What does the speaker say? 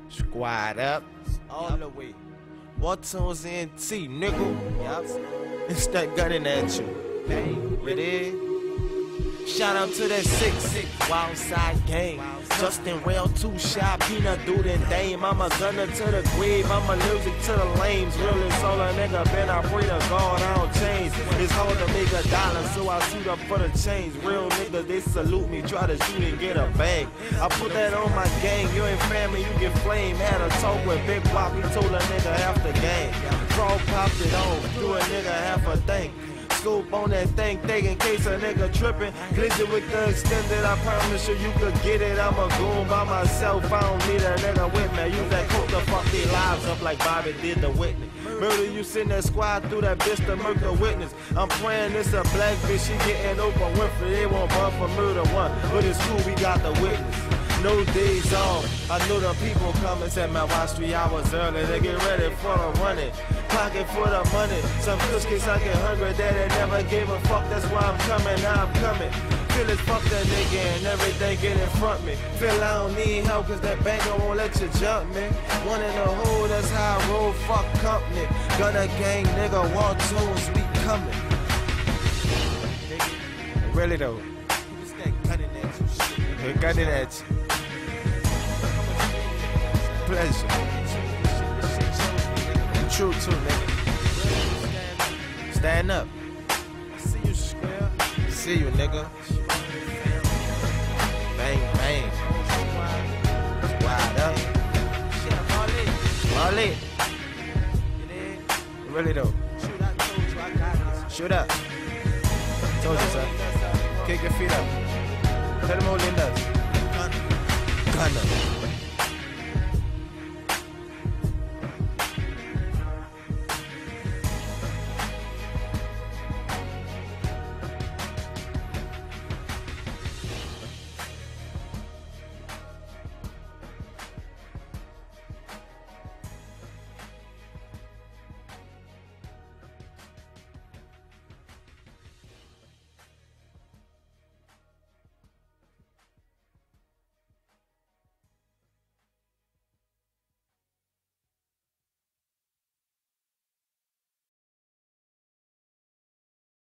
Squad up, all the way. War tunes NT, nigga. Yup. It's that gunning at you. Bang, ready? Shout out to that 6'6" wild side gang. Justin Rail, too shy, Peanut Dude and Dame. I'm a gunner to the grave, I'm allergic to the lames. Real and solar nigga, been I pray to God I don't change. It's hard to make $1, so I shoot up for the change. Real niggas, they salute me, try to shoot and get a bag. I put that on my gang, you ain't family, you get flame. Had a talk with Big Wop, he told a nigga half the game. Frog popped it on, threw a nigga half a thing. Scoop on that thing in case a nigga trippin'. Glitch with the extended, I promise you could get it. I'm a goon by myself, I don't need a nigga with me. Use that coke to fuck their lives up like Bobby did the Whitney. Murder you send that squad through that bitch to murder the witness. I'm praying this a black bitch, she getting Oprah Winfrey. They won't run for murder one, but it's cool, we got the witness. No days off, I knew the people coming. Said man, watch 3 hours early. They get ready for the running, pocket for the money. Some cookies I get hungry, daddy never gave a fuck. That's why I'm coming, now I'm coming. Feel it, fuck that nigga and everything get in front me. Feel I don't need help cause that bank won't let you jump me. One in the hole, that's how I roll, fuck company. Gunna gang, nigga, war tunes, we coming. Really though. Who's that gunning at you shit? They're gunning at you. Pleasure. True too, nigga. Stand up. I see you, square. See you, nigga. Bang, bang. Squad up. All it. Really though. Shoot up. Told you, sir. Kick your feet up. Tell them all in does. Gunner.